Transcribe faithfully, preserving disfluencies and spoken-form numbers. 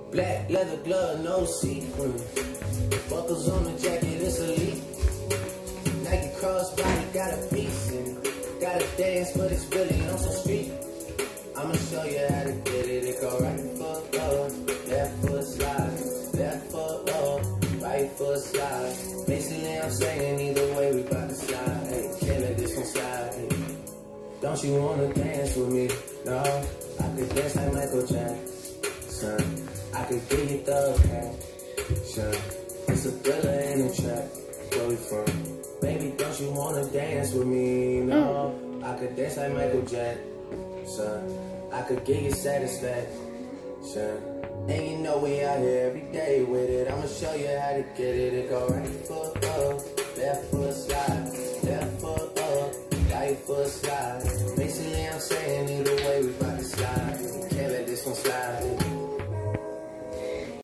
Black leather glove, no sequin. Buckles on the jacket, it's elite. Nike crossbody, got a piece in it. Gotta dance, but it's really on some street. I'ma show you how to get it. It go right foot up, left foot slide, left foot up, right foot slide. Basically, I'm saying either way we bout to slide. Hey, can't let this one slide. Hey. Don't you wanna dance with me? No, I could dance like Michael Jackson. I could give you the passion. It's a thriller in the track. Where we from? Baby, don't you wanna dance with me? No, I could dance like Michael Jackson. I could give you satisfaction. And you know we out here every day with it. I'ma show you how to get it. It go right foot up, left foot slide, left foot up, right foot slide. Basically, I'm saying either way we bout to slide.